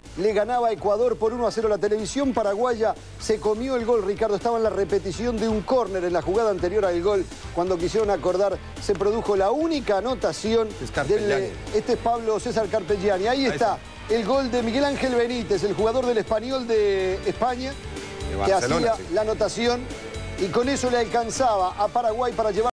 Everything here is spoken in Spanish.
le ganaba a Ecuador por 1-0. La televisión paraguaya se comió el gol, Ricardo. Estaba en la repetición de un córner en la jugada anterior al gol. Cuando quisieron acordar, se produjo la única anotación del... Este es Pablo César Carpegiani. Ahí está el gol de Miguel Ángel Benítez, el jugador del Español de España, que hacía la anotación y con eso le alcanzaba a Paraguay para llevar